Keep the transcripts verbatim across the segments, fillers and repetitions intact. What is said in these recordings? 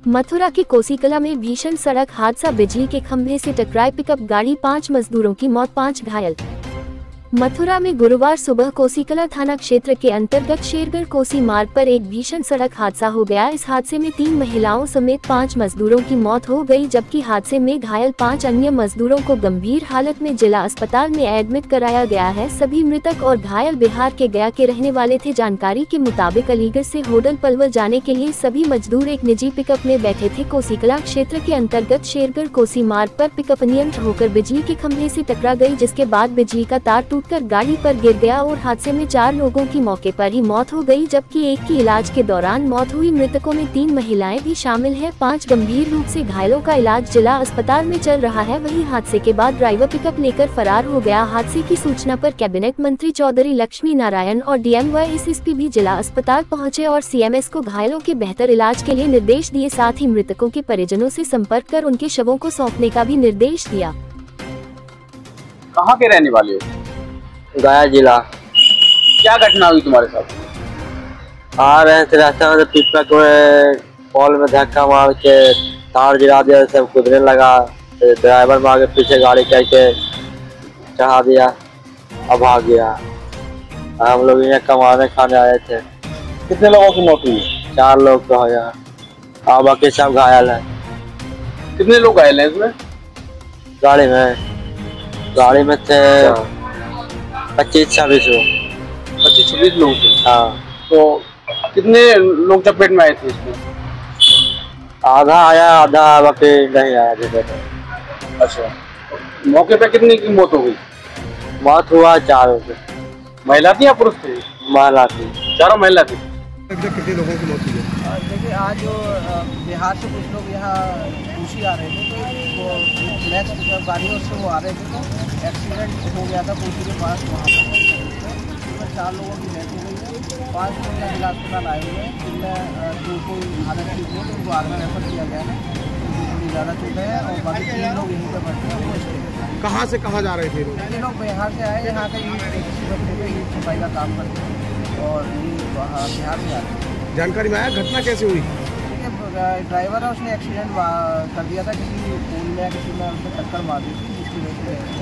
मथुरा के कोसीकला में भीषण सड़क हादसा, बिजली के खंभे से टकराई पिकअप गाड़ी, पाँच मजदूरों की मौत, पाँच घायल। मथुरा में गुरुवार सुबह कोसीकला थाना क्षेत्र के अंतर्गत शेरगढ़ कोसी मार्ग पर एक भीषण सड़क हादसा हो गया। इस हादसे में तीन महिलाओं समेत पाँच मजदूरों की मौत हो गई, जबकि हादसे में घायल पाँच अन्य मजदूरों को गंभीर हालत में जिला अस्पताल में एडमिट कराया गया है। सभी मृतक और घायल बिहार के गया के रहने वाले थे। जानकारी के मुताबिक अलीगढ़ से होडल पलवल जाने के लिए सभी मजदूर एक निजी पिकअप में बैठे थे। कोसीकला क्षेत्र के अंतर्गत शेरगढ़ कोसी मार्ग पर पिकअप अनियंत्रित होकर बिजली के खंभे से टकरा गई, जिसके बाद बिजली का तार टूटकर गाड़ी पर गिर गया और हादसे में चार लोगों की मौके पर ही मौत हो गई, जबकि एक की इलाज के दौरान मौत हुई। मृतकों में तीन महिलाएं भी शामिल हैं। पांच गंभीर रूप से घायलों का इलाज जिला अस्पताल में चल रहा है। वहीं हादसे के बाद ड्राइवर पिकअप लेकर फरार हो गया। हादसे की सूचना पर कैबिनेट मंत्री चौधरी लक्ष्मी नारायण और डीएम व एसएसपी भी जिला अस्पताल पहुंचे और सीएमएस को घायलों के बेहतर इलाज के लिए निर्देश दिए। साथ ही मृतकों के परिजनों से संपर्क कर उनके शवों को सौंपने का भी निर्देश दिया। कहाँ के रहने वाले हो? गया जिला। क्या घटना हुई तुम्हारे साथ? आ रहे थे रास्ते में, पिकअप में पोल में धक्का मार के तार गिरा दिया, सब कूदने लगा। ड्राइवर में आगे पीछे गाड़ी करके चढ़ा दिया, अब भाग गया। हम लोग यहाँ कमाने खाने आए थे। कितने लोगों की मौत हुई? चार लोग तो हो गया, अब बाकी सब घायल है। कितने लोग घायल हैं इसमें? गाड़ी में गाड़ी में थे पच्चीस छब्बीस लोग। पच्चीस छब्बीस लोग थे? हाँ। तो कितने लोग चपेट में आए थे इसमें? आधा आया, आधा बाकी नहीं आया थे। अच्छा, मौके पे कितने की मौत हो गई? मौत हुआ चारों की। महिला थी या पुरुष थे? महिला थी, चारों महिला थी। कितने लोगों की मौत हुई है? देखिए, आज जो बिहार से कुछ लोग यहाँ खुशी आ रहे थे, तो वो नेक्स्ट गाड़ियों से वो आ रहे थे, तो एक्सीडेंट हो गया था कोसी के पास। वहाँ पर चार लोगों की डेथ हो गई है। पाँच लोग यहाँ जिला अस्पताल आए हुए हैं, जिनमें जो कोई हालत ठीक हो तो उनको आगे रेफर किया गया है, थोड़ी ज़्यादा चोटें हैं, और बाकी तीन लोग यहीं पर बैठे हैं। वो कहाँ से कहाँ जा रहे थे लोग? ये लोग बिहार से आए, यहाँ का ईट सफाई का काम करते हैं और ये बिहार से आ रहे हैं। जानकारी में आया घटना कैसे हुई? ड्राइवर है, उसने एक्सीडेंट कर दिया था, किसी पुल में किसी में उसने टक्कर मार दी थी, जिसकी वजह से।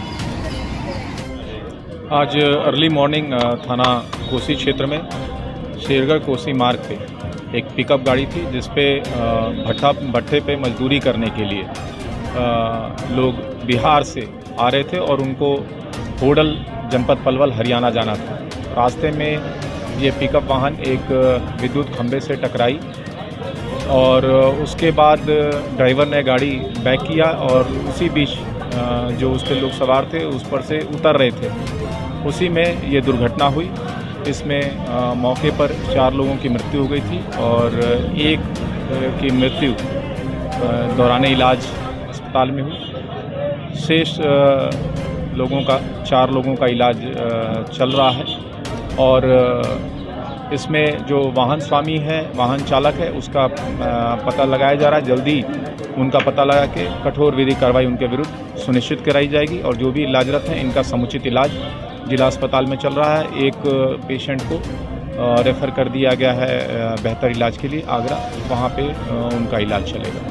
आज अर्ली मॉर्निंग थाना कोसी क्षेत्र में शेरगढ़ कोसी मार्ग पे एक पिकअप गाड़ी थी, जिसपे भट्ठा भट्ठे पे मजदूरी करने के लिए लोग बिहार से आ रहे थे और उनको होडल जनपद पलवल हरियाणा जाना था। रास्ते में ये पिकअप वाहन एक विद्युत खंभे से टकराई और उसके बाद ड्राइवर ने गाड़ी बैक किया और उसी बीच जो उस पर लोग सवार थे उस पर से उतर रहे थे, उसी में ये दुर्घटना हुई। इसमें मौके पर चार लोगों की मृत्यु हो गई थी और एक की मृत्यु दौरान इलाज अस्पताल में हुई। शेष लोगों का चार लोगों का इलाज चल रहा है और इसमें जो वाहन स्वामी है, वाहन चालक है, उसका पता लगाया जा रहा है। जल्दी उनका पता लगा के कठोर विधिक कार्रवाई उनके विरुद्ध सुनिश्चित कराई जाएगी और जो भी इलाजरत हैं इनका समुचित इलाज जिला अस्पताल में चल रहा है। एक पेशेंट को रेफ़र कर दिया गया है बेहतर इलाज के लिए आगरा, वहाँ पे उनका इलाज चलेगा।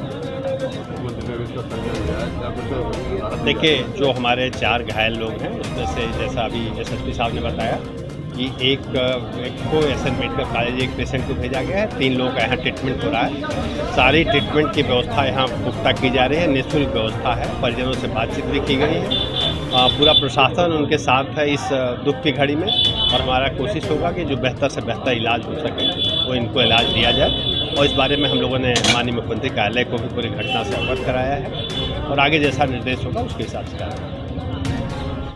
देखिए, जो हमारे चार घायल लोग हैं उसमें से जैसा अभी एसएसपी साहब ने बताया कि एक, एक को एसएन मेडिकल कॉलेज एक पेशेंट को भेजा गया है। तीन लोगों का यहाँ ट्रीटमेंट हो रहा है। सारी ट्रीटमेंट की व्यवस्था यहाँ पुख्ता की जा रही है, निःशुल्क व्यवस्था है। परिजनों से बातचीत भी की गई है। आ, पूरा प्रशासन उनके साथ है इस दुख की घड़ी में और हमारा कोशिश होगा कि जो बेहतर से बेहतर इलाज हो सके वो इनको इलाज दिया जाए। और इस बारे में हम लोगों ने माननीय मुख्यमंत्री कार्यालय को भी पूरी घटना से अवगत कराया है और आगे जैसा निर्देश होगा उसके हिसाब से